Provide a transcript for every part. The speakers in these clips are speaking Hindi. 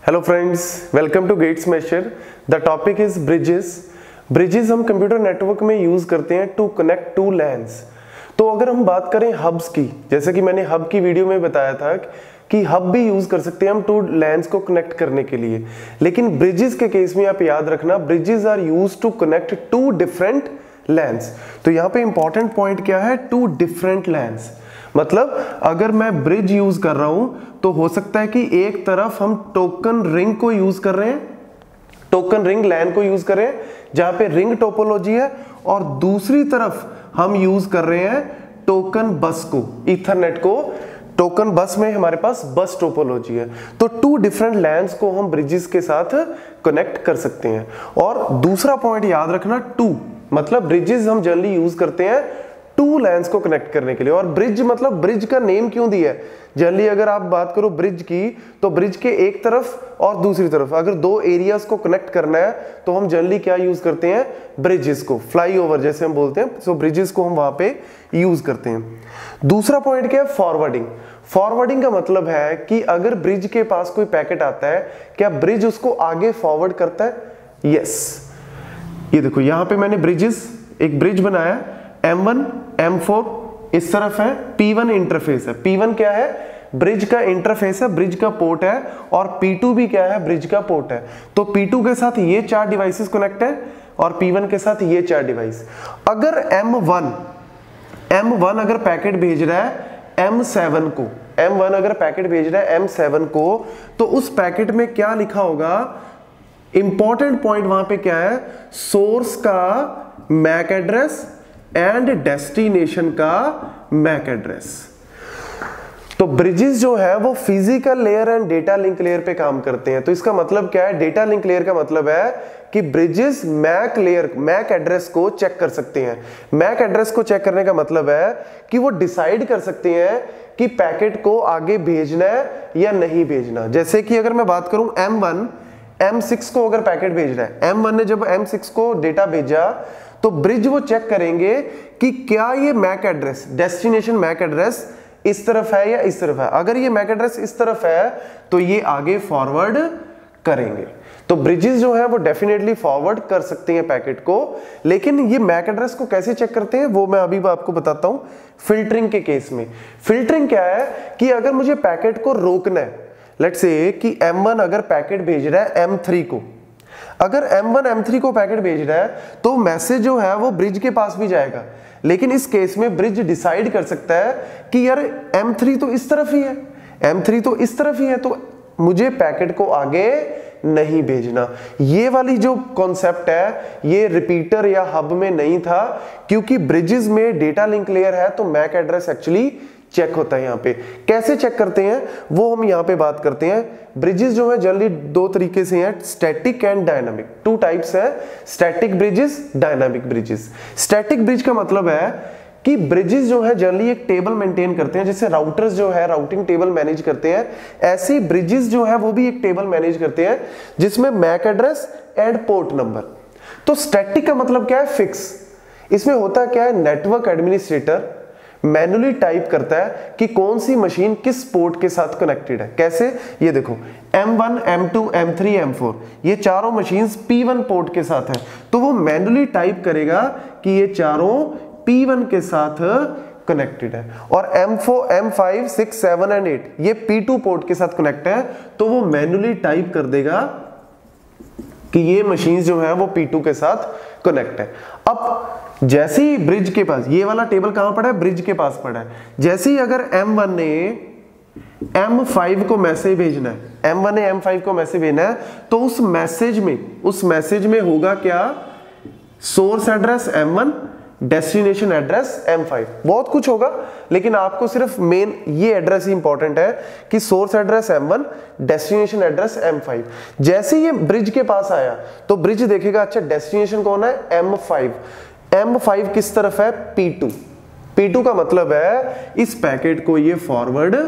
Hello friends, welcome to Gate Smashers. The topic is bridges. Bridges हम कंप्यूटर नेटवर्क में यूज करते हैं टू कनेक्ट टू लैन्स। तो अगर हम बात करें हब्स की, जैसे कि मैंने हब की वीडियो में बताया था कि हब भी यूज कर सकते हैं हम टू लैन्स को कनेक्ट करने के लिए, लेकिन ब्रिजेस के केस में आप याद रखना bridges are use to connect to different LANs. तो यहाँ पे इंपॉर्टेंट पॉइंट क्या है, टू डिफरेंट लैन्स। मतलब अगर मैं ब्रिज यूज कर रहा हूं तो हो सकता है कि एक तरफ हम टोकन रिंग को यूज कर रहे हैं, टोकन रिंग लैन को यूज कर रहे हैं जहां पे रिंग टोपोलॉजी है, और दूसरी तरफ हम यूज कर रहे हैं टोकन बस को, ईथरनेट को। टोकन बस में हमारे पास बस टोपोलॉजी है। तो टू डिफरेंट लैन्स को हम ब्रिजेस के साथ कनेक्ट कर सकते हैं। और दूसरा पॉइंट याद रखना, टू मतलब ब्रिजेस हम जनरली यूज करते हैं टू लैन्स को कनेक्ट करने के लिए। और ब्रिज मतलब ब्रिज का नेम क्यों दिया है, जनरली अगर आप बात करो ब्रिज की तो ब्रिज के एक तरफ और दूसरी तरफ अगर दो एरियाज को कनेक्ट करना है तो हम जनरली क्या यूज करते हैं, ब्रिजेस को, फ्लाईओवर जैसे हम बोलते हैं, सो ब्रिजेस को हम वहां पे यूज करते हैं। दूसरा पॉइंट क्या है, फॉरवर्डिंग। फॉरवर्डिंग का मतलब है कि अगर ब्रिज के पास कोई पैकेट आता है, क्या ब्रिज उसको आगे फॉरवर्ड करता है? यस। ये देखो यहां पे मैंने ब्रिजेस, एक ब्रिज बनाया, M1 M4 इस तरफ है, P1 इंटरफेस है। P1 क्या है, ब्रिज का इंटरफेस है, ब्रिज का पोर्ट है, और P2 भी क्या है, ब्रिज का पोर्ट है। तो P2 के साथ ये चार डिवाइसेस कनेक्ट है और P1 के साथ ये चार डिवाइस। अगर M1 अगर पैकेट भेज रहा है M7 को, M1 अगर पैकेट भेज रहा है M7 को, तो उस पैकेट में क्या लिखा होगा, इंपॉर्टेंट पॉइंट वहां पे क्या है, सोर्स का मैक एड्रेस एंड डेस्टिनेशन का मैक एड्रेस। तो ब्रिजेस जो है वो physical layer and data link layer पे काम करते हैं। तो इसका मतलब क्या है, डेटा लिंक लेयर का मतलब है कि bridges MAC layer, MAC address को चेक कर सकते हैं। मैक एड्रेस को चेक करने का मतलब है कि वो डिसाइड कर सकते हैं कि पैकेट को आगे भेजना है या नहीं भेजना। जैसे कि अगर मैं बात करूं M1 M6 को अगर पैकेट भेज रहा है, M1 ने जब M6 को डेटा भेजा तो ब्रिज वो चेक करेंगे कि क्या ये MAC address, destination MAC address इस तरफ है या इस तरफ है। अगर ये मैक एड्रेस इस तरफ है तो ये आगे फॉरवर्ड करेंगे। तो ब्रिजेस जो है वो डेफिनेटली फॉरवर्ड कर सकते हैं पैकेट को, लेकिन ये मैक एड्रेस को कैसे चेक करते हैं वो मैं अभी आपको बताता हूं। फिल्टरिंग के केस में, फिल्टरिंग क्या है कि अगर मुझे पैकेट को रोकना है, लेट्स से कि M1 अगर पैकेट भेज रहा है M3 को, अगर M1 M3 को पैकेट भेज रहा है तो मैसेज जो है वो ब्रिज के पास भी जाएगा, लेकिन इस केस में ब्रिज डिसाइड कर सकता है कि यार M3 तो इस तरफ ही है, M3 तो इस तरफ ही है, तो मुझे पैकेट को आगे नहीं भेजना। ये वाली जो कॉन्सेप्ट है ये रिपीटर या हब में नहीं था, क्योंकि ब्रिजेस में डेटा लिंक लेयर है तो मैक एड्रेस एक्चुअली चेक होता है। यहाँ पे कैसे चेक करते हैं वो हम यहाँ पे बात करते हैं। ब्रिजेस जो है जनरली दो तरीके से हैं, static and dynamic. Two types है, static bridges, dynamic bridges. Static bridge का मतलब है कि ब्रिजेस जो है जनरली एक टेबल मेंटेन करते हैं, जैसे राउटर्स जो है राउटिंग टेबल मैनेज करते हैं, ऐसे ब्रिजेस जो है वो भी एक टेबल मैनेज करते हैं जिसमें MAC address and port number. तो स्टैटिक का मतलब क्या है, फिक्स। इसमें होता क्या है, नेटवर्क एडमिनिस्ट्रेटर मैन्युअली टाइप करता है कि कौन सी मशीन किस पोर्ट के साथ कनेक्टेड है। कैसे, ये देखो M1 M2 M3 M4 ये चारों मशीन्स P1 पोर्ट के साथ है, तो वो मैन्युअली टाइप करेगा कि ये चारों P1 के साथ कनेक्टेड है। और M4 M5 6 7 एंड 8 ये P2 पोर्ट के साथ कनेक्ट है, तो वो मैन्युअली टाइप कर देगा कि ये मशीन्स जो है वो P2 के साथ कनेक्ट है। अब जैसे ही ब्रिज के पास, ये वाला टेबल कहां पड़ा है, ब्रिज के पास पड़ा है, जैसे ही अगर M1 ने M5 को मैसेज भेजना है, M1 ने M5 को मैसेज भेजना है, तो उस मैसेज में होगा क्या, source address M1, destination address M5, बहुत कुछ होगा, लेकिन आपको सिर्फ मेन ये एड्रेस ही इंपॉर्टेंट है कि source address M1, destination address M5। जैसे ये ब्रिज के पास आया तो ब्रिज देखेगा अच्छा डेस्टिनेशन कौन है, M5। M5 किस तरफ है, P2। P2 का मतलब है इस पैकेट को ये फॉरवर्ड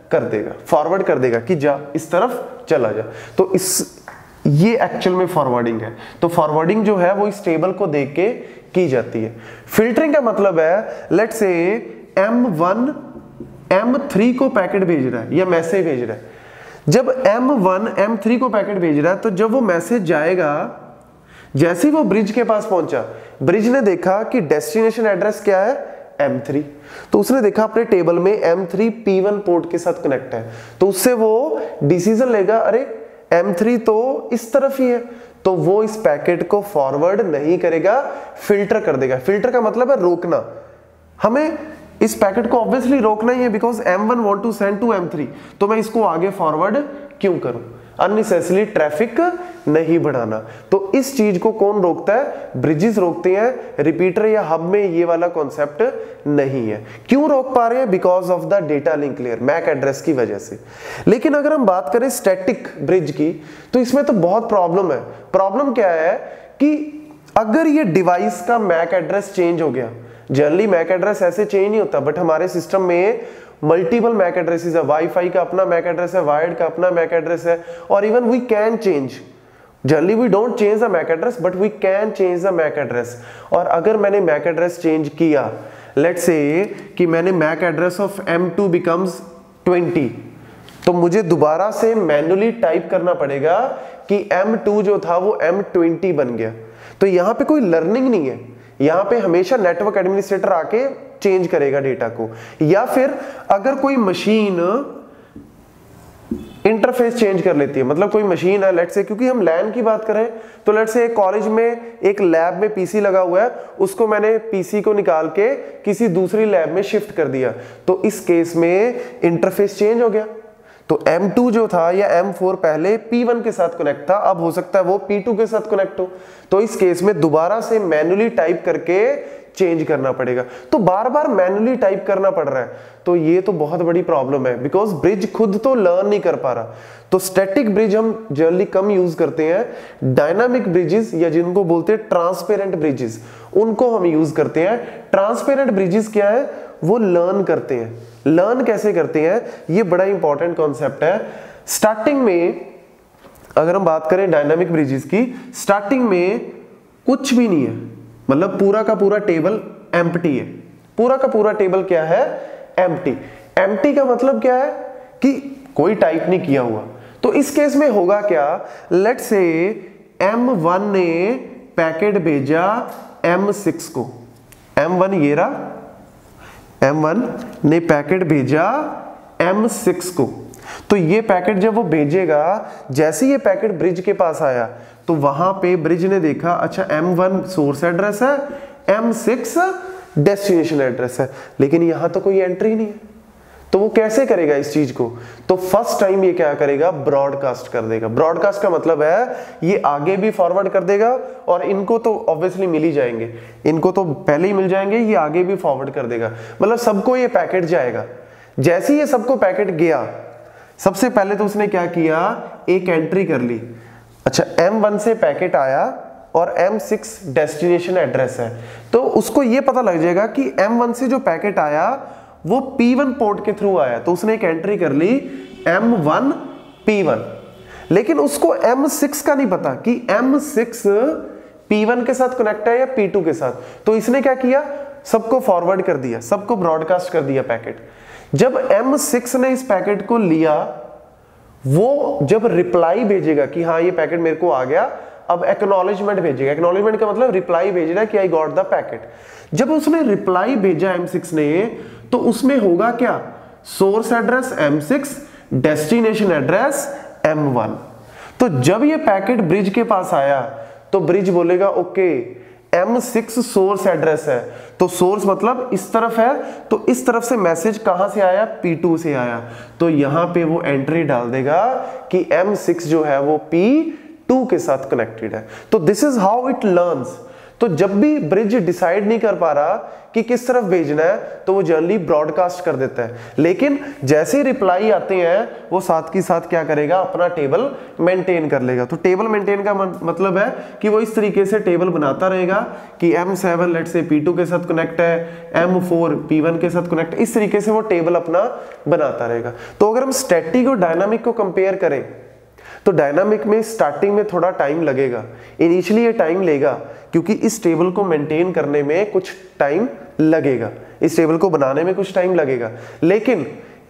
कर देगा कि जा इस तरफ चला जा। तो ये एक्चुअल में फॉरवर्डिंग है। तो फॉरवर्डिंग जो है वो इस टेबल को देख के की जाती है। फिल्टरिंग का मतलब है, लेट्स से M1 M3 को पैकेट भेज रहा है या मैसेज भेज रहा है, जब M1 M3 को पैकेट भेज रहा है तो जब वो मैसेज जाएगा, जैसे ही वो ब्रिज के पास पहुंचा, ब्रिज ने देखा कि डेस्टिनेशन एड्रेस क्या है M3, तो उसने देखा अपने टेबल में M3 P1 पोर्ट के साथ कनेक्ट है, तो उससे वो डिसीजन लेगा अरे M3 तो इस तरफ ही है, तो वो इस पैकेट को फॉरवर्ड नहीं करेगा, फिल्टर कर देगा। फिल्टर का मतलब है रोकना। हमें इस पैकेट को ऑब्वियसली रोकना ही है, because M1 want to send to M3, तो मैं इसको आगे फॉरवर्ड क्यों करूं, अननेसेसरी ट्रैफिक नहीं बढ़ाना। तो इस चीज को कौन रोकता है? ब्रिजेस रोकते हैं। रिपीटर या हब में ये वाला कॉन्सेप्ट नहीं है। क्यों रोक पा रहे हैं? Because of the data link layer, MAC address की वजह से। लेकिन अगर हम बात करें स्टैटिक ब्रिज की, तो इसमें तो बहुत प्रॉब्लम है। प्रॉब्लम क्या है कि अगर ये डिवाइस का मैक एड्रेस चेंज हो गया, जनरली मैक एड्रेस ऐसे चेंज नहीं होता, बट हमारे सिस्टम में मल्टीपल मैक एड्रेसेस है, वाईफाई का अपना मैक एड्रेस है, वायर्ड का अपना मैक एड्रेस है, और even we can change, generally we don't change the MAC address but we can change the MAC address. और अगर मैंने मैक एड्रेस चेंज किया, लेट्स से कि मैंने MAC address of M2 becomes 20, तो मुझे दोबारा से मैन्युअली टाइप करना पड़ेगा कि M2 जो था वो M20 बन गया। तो यहाँ पे कोई लर्निंग नहीं है, यहाँ पे हमेशा नेटवर्क एडमिनिस्ट्रेटर आके चेंज करेगा डेटा को। या फिर अगर कोई मशीन इंटरफेस चेंज कर लेती है, मतलब कोई मशीन है, लेट्स से, क्योंकि हम लैन की बात करें तो लेट्स से कॉलेज में एक लैब में पीसी लगा हुआ है, उसको मैंने पीसी को निकाल के किसी दूसरी लैब में शिफ्ट कर दिया, तो इस केस में इंटरफेस चेंज हो गया। तो M2 जो था या M4 पहले P1 के साथ कनेक्ट था, अब हो सकता है वो P2 के साथ कनेक्ट हो, तो इस केस में दोबारा से मैन्युअली टाइप करके चेंज करना पड़ेगा। तो बार बार मैन्युअली टाइप करना पड़ रहा है, तो ये तो बहुत बड़ी प्रॉब्लम है, बिकॉज ब्रिज खुद तो लर्न नहीं कर पा रहा। तो स्टैटिक ब्रिज हम जनरली कम यूज करते हैं। डायनामिक ब्रिजेस या जिनको बोलते हैं ट्रांसपेरेंट ब्रिजेस, उनको हम यूज करते हैं। ट्रांसपेरेंट ब्रिजेस क्या है? वो लर्न करते हैं। लर्न कैसे करते हैं? ये बड़ा इंपॉर्टेंट कॉन्सेप्ट है। स्टार्टिंग में अगर हम बात करें डायनामिक ब्रिजेस की, स्टार्टिंग में कुछ भी नहीं है, मतलब पूरा का पूरा टेबल एम्प्टी है। पूरा का पूरा टेबल क्या है? एम्प्टी। एम्प्टी का मतलब क्या है? कि कोई टाइप नहीं किया हुआ। तो इस केस में होगा क्या? लेट्स से M1 ने पैकेट भेजा M6 को। M1 ये रहा, M1 ने पैकेट भेजा M6 को। तो ये पैकेट जब वो भेजेगा, जैसे ये पैकेट ब्रिज के पास आया, तो वहां पे ब्रिज ने देखा अच्छा M1 सोर्स एड्रेस है, M6 डेस्टिनेशन एड्रेस है, लेकिन यहां तो कोई एंट्री नहीं है। तो वो कैसे करेगा इस चीज को? तो फर्स्ट टाइम ये क्या करेगा? ब्रॉडकास्ट कर देगा। ब्रॉडकास्ट का मतलब है ये आगे भी फॉरवर्ड कर देगा, और इनको तो ऑब्वियसली मिल ही जाएंगे, इनको तो पहले ही मिल जाएंगे, ये आगे भी फॉरवर्ड कर देगा, मतलब सबको ये पैकेट जाएगा। जैसे ये सबको पैकेट गया, सबसे पहले तो उसने क्या किया? एक एंट्री कर ली। अच्छा, M1 से पैकेट आया और M6 डेस्टिनेशन एड्रेस है, तो उसको ये पता लग जाएगा कि M1 से जो पैकेट आया वो P1 पोर्ट के थ्रू आया, तो उसने एक एंट्री कर ली M1 P1। लेकिन उसको M6 का नहीं पता कि M6 P1 के साथ कनेक्ट है या P2 के साथ, तो इसने क्या किया? सबको फॉरवर्ड कर दिया, सबको ब्रॉडकास्ट कर दिया पैकेट। जब M6 ने इस पैकेट को लिया, वो जब रिप्लाई भेजेगा कि हाँ ये पैकेट मेरे को आ गया, अब एक्नॉलेजमेंट भेजेगा। एक्नॉलेजमेंट का मतलब रिप्लाई भेज रहा है कि आई गॉट द पैकेट। जब उसने रिप्लाई भेजा M6 ने, तो उसमें होगा क्या? Source address M6, destination address M1। तो जब ये पैकेट ब्रिज के पास आया, तो ब्रिज बोलेगा ओके M6 सोर्स एड्रेस है, तो सोर्स मतलब इस तरफ है, तो इस तरफ से मैसेज कहां से आया? P2 से आया, तो यहां पे वो एंट्री डाल देगा कि M6 जो है वो P2 के साथ कनेक्टेड है। तो this is how it learns. तो जब भी ब्रिज डिसाइड नहीं कर पा रहा कि किस तरफ भेजना है, तो वो जनरली ब्रॉडकास्ट कर देता है, लेकिन जैसे ही रिप्लाई आते हैं वो साथ की साथ क्या करेगा? अपना टेबल मेंटेन कर लेगा। तो टेबल मेंटेन का मतलब है कि वो इस तरीके से टेबल बनाता रहेगा कि M7 लेट से P2 के साथ कनेक्ट है, M4 P1 के साथ कनेक्ट, इस तरीके से वो टेबल अपना बनाता रहेगा। तो अगर हम स्टैटिक और डायनामिक को कंपेयर करें, तो डायनामिक में स्टार्टिंग में थोड़ा टाइम लगेगा, इनिशियली ये टाइम लेगा, क्योंकि इस टेबल को मेंटेन करने में कुछ टाइम लगेगा, इस टेबल को बनाने में कुछ टाइम लगेगा। लेकिन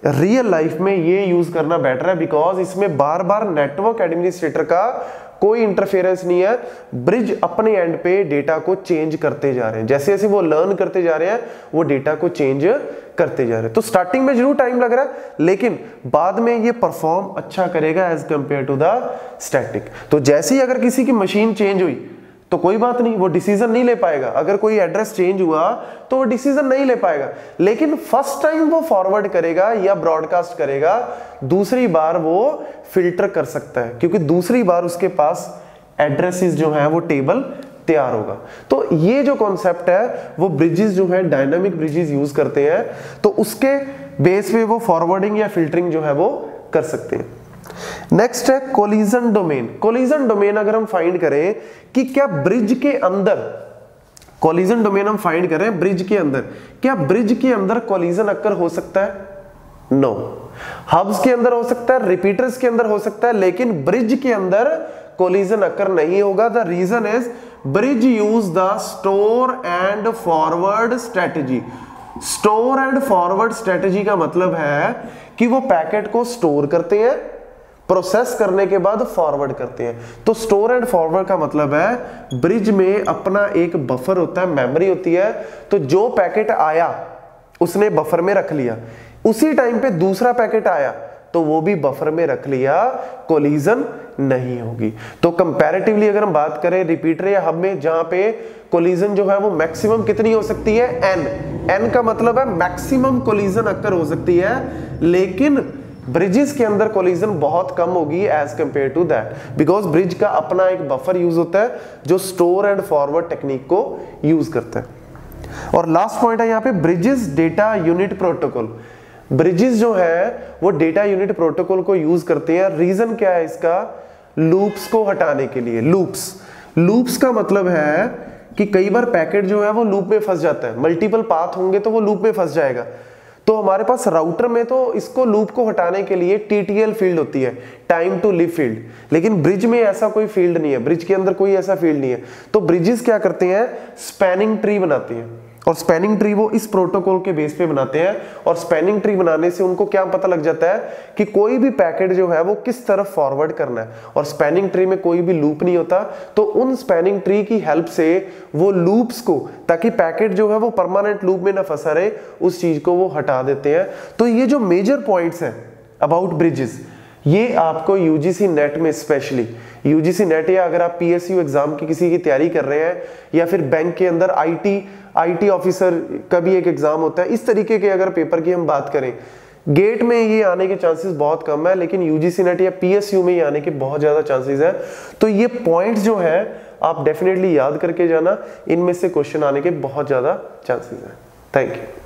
रियल लाइफ में ये यूज करना बेटर है, बिकॉज इसमें बार बार नेटवर्क एडमिनिस्ट्रेटर का कोई इंटरफेरेंस नहीं है। ब्रिज अपने एंड पे डेटा को चेंज करते जा रहे हैं, जैसे जैसे वो लर्न करते जा रहे हैं वो डेटा को चेंज करते जा रहे हैं। तो स्टार्टिंग में जरूर टाइम लग रहा है, लेकिन बाद में ये परफॉर्म अच्छा करेगा as compare to the static. तो जैसे ही अगर किसी की मशीन चेंज हुई तो कोई बात नहीं, वो डिसीजन नहीं ले पाएगा। अगर कोई एड्रेस चेंज हुआ तो वो डिसीजन नहीं ले पाएगा, लेकिन फर्स्ट टाइम वो फॉरवर्ड करेगा या ब्रॉडकास्ट करेगा, दूसरी बार वो फिल्टर कर सकता है, क्योंकि दूसरी बार उसके पास एड्रेसेस जो है वो टेबल तैयार होगा। तो ये जो कॉन्सेप्ट है वो ब्रिजेस जो है डायनामिक ब्रिजेस यूज करते हैं, तो उसके बेस पे वो फॉरवर्डिंग या फिल्टरिंग जो है वो कर सकते हैं। नेक्स्ट है कोलिजन डोमेन। कोलिजन डोमेन अगर हम फाइंड करें कि क्या ब्रिज के अंदर, कोलिजन डोमेन हम फाइंड करें ब्रिज के अंदर, क्या ब्रिज के अंदर कोलिजन अक्कर हो सकता है? नो। हब्स के अंदर हो सकता है, रिपीटर्स के अंदर हो सकता है, लेकिन ब्रिज के अंदर कोलिजन अक्कर नहीं होगा। The reason is bridge use the store and forward strategy. Store and forward strategy का मतलब है कि वो पैकेट को स्टोर करते हैं, प्रोसेस करने के बाद फॉरवर्ड करते हैं। तो स्टोर एंड फॉरवर्ड का मतलब है ब्रिज में अपना एक बफर होता है, मेमोरी होती है, तो जो पैकेट आया उसने बफर में रख लिया, उसी टाइम पे दूसरा पैकेट आया तो वो भी बफर में रख लिया, कोलिजन नहीं होगी। तो कंपैरेटिवली अगर हम बात करें रिपीटर या हब में, जहां पे कोलिजन जो है वो मैक्सिमम कितनी हो सकती है? n का मतलब है मैक्सिमम कोलिजन अक्कर हो सकती है, लेकिन ब्रिजेस के अंदर कोलिजन बहुत कम होगी as compare to that, because bridge का अपना एक बफर यूज होता है जो स्टोर एंड फॉरवर्ड टेक्निक को यूज करता है। और लास्ट पॉइंट है यहाँ पे bridges data unit protocol. Bridges जो है वो डेटा यूनिट प्रोटोकॉल को यूज करते हैं। रीजन क्या है इसका? लूप्स को हटाने के लिए। लूप्स का मतलब है कि कई बार पैकेट जो है वो लूप में फंस जाता है, मल्टीपल पाथ होंगे तो वो लूप में फंस जाएगा। तो हमारे पास राउटर में तो इसको लूप को हटाने के लिए TTL फील्ड होती है, टाइम टू लिव फील्ड, लेकिन ब्रिज में ऐसा कोई फील्ड नहीं है, ब्रिज के अंदर कोई ऐसा फील्ड नहीं है। तो ब्रिजेस क्या करते हैं? स्पैनिंग ट्री बनाते हैं, और स्पैनिंग ट्री वो इस प्रोटोकॉल के बेस पे बनाते हैं, और स्पैनिंग ट्री बनाने से उनको क्या पता लग जाता है कि कोई भी पैकेट जो है वो किस तरफ फॉरवर्ड करना है, और स्पैनिंग ट्री में कोई भी लूप नहीं होता, तो उन स्पैनिंग ट्री की हेल्प से वो लूप्स को, ताकि पैकेट जो है वो परमानेंट लूप में ना फंसा रहे, उस चीज को वो हटा देते हैं। तो ये जो मेजर पॉइंट्स हैं अबाउट ब्रिजेस, ये आपको यूजीसी नेट में, स्पेशली यूजीसी नेट, या अगर आप PSU एग्जाम की किसी की तैयारी कर रहे हैं, या फिर बैंक के अंदर IT ऑफिसर का भी एक एग्जाम होता है, इस तरीके के अगर पेपर की हम बात करें, गेट में ये आने के चांसेस बहुत कम है, लेकिन यूजीसी नेट या PSU में ये आने के बहुत ज्यादा चांसेस है। तो ये पॉइंट्स जो है आप डेफिनेटली याद करके जाना, इनमें से क्वेश्चन आने के बहुत ज्यादा चांसेस है। Thank you.